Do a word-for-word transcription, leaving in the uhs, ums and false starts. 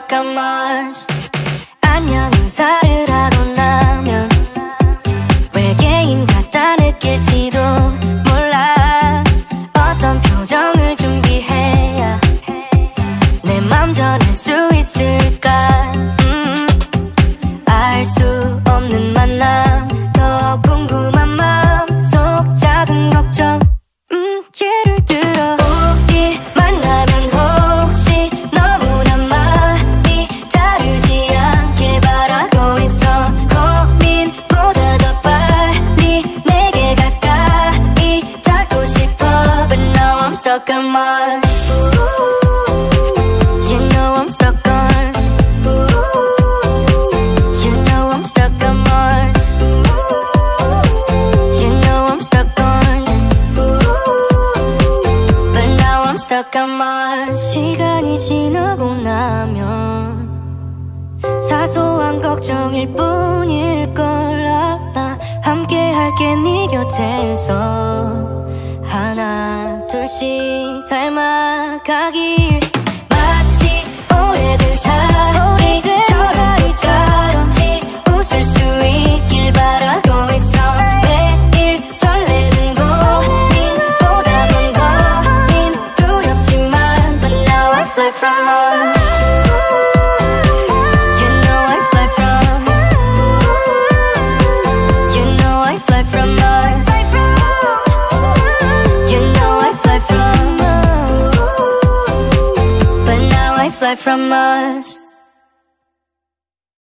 stuck on Mars. 안녕 인사를 하고 나면 외계인 같다 느낄지도 몰라. 어떤 표정을 준비해야 내 맘 전할 수 있을까. 음, 알 수 없는 만남, 더 궁금한 마음속 작은 걱정. 음, 예를 들어 우리 만나면 혹시 너무나 마음이 다르지 않길 바라고 있어. 고민보다 더 빨리 내게 가까이 닿고 싶어. But now I'm stuck on Mars. You know I'm stuck on. You know I'm stuck on Mars. You know I'm stuck on. But now I'm stuck on Mars. 시간이 지나고 나면 사소한 걱정일 뿐일 걸 알아. 함께 할게 네 곁에서 하나 둘씩 닮아가길. 마치 오래된 사이 처럼 웃을 수 있길 바라고 있어. 매일 설레는 고민보다 먼 고민 두렵지만 But now I fly from Mars. You know I fly from. You know I fly from Mars. You know I fly from. But now I fly from Mars.